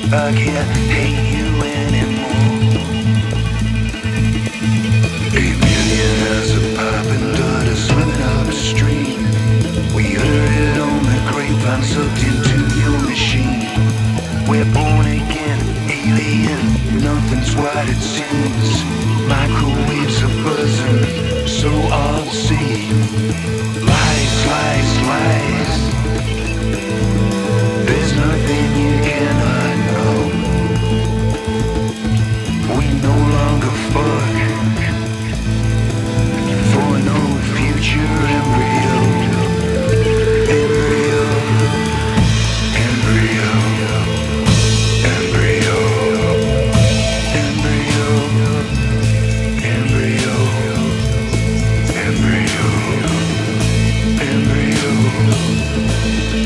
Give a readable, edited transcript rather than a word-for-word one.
I can't hate you anymore. 8 million as a pipe and daughter swimming upstream. We utter it on the grapevine, sucked into your machine. We're born again, alien, nothing's what it seems. Microwaves are buzzing, so obscene. Lies, lies, lies. There's nothing you cannot know. We no longer fuck for no future embryo. Embryo, embryo, embryo, embryo, embryo, embryo, embryo.